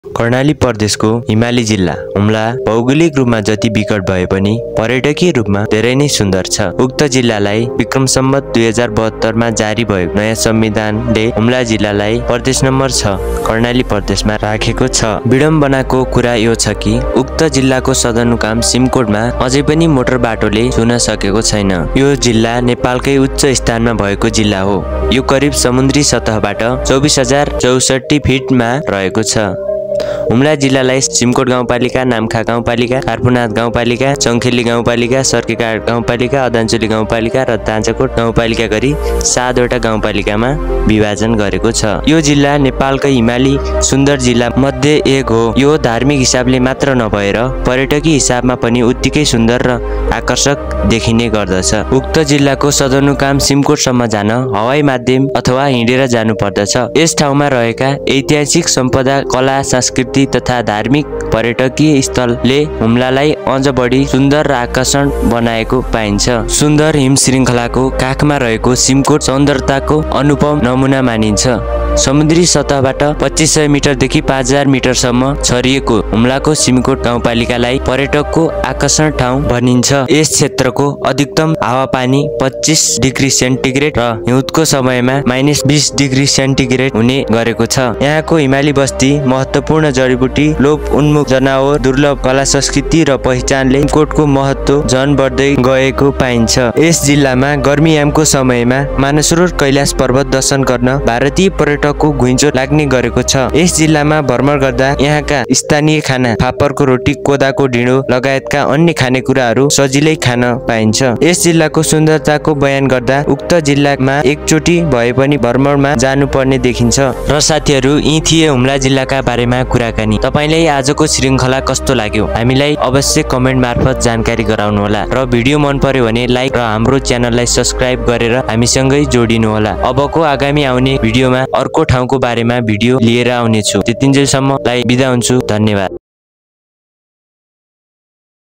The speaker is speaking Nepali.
कर्णाली प्रदेशको हिमाली जिल्ला हुम्ला भौगोलिक रूपमा जति विकट भए पनि पर्यटकीय रूपमा धेरै नै सुन्दर छ। उक्त जिल्लालाई विक्रम सम्वत 2072 मा जारी भएको नयाँ संविधानले हुम्ला जिल्लालाई प्रदेश नम्बर 6 कर्णाली प्रदेशमा राखेको छ। विडम्बनाको कुरा यो छ कि उक्त जिल्लाको सदरमुकाम सिमकोटमा अझै पनि मोटर बाटोले छुन सकेको छैन। यो जिल्ला नेपालकै उच्च स्थानमा भएको जिल्ला हो। यो करिब समुद्री सतहबाट 24,064 फिटमा रहेको छ। हुम्ला जिल्लालाई सिमकोट गाउँपालिका, नामखा गाउँपालिका, कार्पुनाथ गाउँपालिका, चङ्खेली गाउँपालिका, सर्केकाट गाउँपालिका, अदानचोली गाउँपालिका र ताँचाकोट गाउँपालिका गरी 7 वटा गाउँपालिकामा विभाजन गरेको छ। यो जिल्ला नेपालकै हिमाली सुन्दर जिल्ला मध्ये एक हो। यो धार्मिक हिसाबले मात्र नभएर पर्यटकीय हिसाबमा पनि उत्तिकै सुन्दर र आकर्षक देखिने गर्दछ। उक्त जिल्लाको सदरमुकाम सिमकोटसम्म जान हवाई माध्यम अथवा हिँडेर जानु पर्दछ। यस ठाउँमा रहेका ऐतिहासिक सम्पदा, कला, संस्कृति तथा धार्मिक पर्यटकीय स्थलले हुम्लालाई अझ बढी सुन्दर र आकर्षण बनाएको पाइन्छ। सुन्दर हिम श्रृङ्खलाको काखमा रहेको सिमकोट सौन्दर्यताको अनुपम नमुना मानिन्छ। समुद्री सतहबाट 2500 मिटरदेखि 5000 मिटरसम्म छरिएको हुम्लाको सिमकोट गाउँपालिकालाई पर्यटकको आकर्षण ठाउँ भनिन्छ। यस क्षेत्रको अधिकतम हावापानी 25 डिग्री सेन्टिग्रेड र हिउँदको समयमा -20 डिग्री सेन्टिग्रेड हुने गरेको छ। यहाँको हिमाली बस्ती, महत्त्वपूर्ण जडीबुटी, लोप उन्मुख जनावर, दुर्लभ कला संस्कृति र पहिचानले सिमकोटको महत्त्व झन बढ्दै गएको पाइन्छ। यस जिल्लामा गर्मीयामको समयमा मानसरोवर कैलाश पर्वत दर्शन गर्न भारतीय पर्यटकको घुइँचो लाग्ने गरेको छ। यस जिल्लामा भ्रमण गर्दा यहाँका स्थानीय खाना, फापरको रोटी, कोदाको ढिँडो लगायतका अन्य खानेकुराहरू सजिलै खान पाइन्छ। यस जिल्लाको सुन्दरताको बयान गर्दा उक्त जिल्लामा एकचोटि भए पनि भ्रमणमा जानुपर्ने देखिन्छ। र साथीहरू, यी थिए हुम्ला जिल्लाका बारेमा कुराकानी। तपाईलाई आजको श्रृङ्खला कस्तो लाग्यो हामीलाई अवश्य कमेन्ट मार्फत जानकारी गराउनुहोला र भिडियो मन पर्यो भने लाइक र हाम्रो च्यानललाई सब्स्क्राइब गरेर हामीसँगै जोडिनुहोला। अबको आगामी आउने भिडियोमा अर्को ठाउँको बारेमा भिडियो लिएर आउनेछु। त्यतिन्जेलसम्मलाई बिदा हुन्छु। धन्यवाद।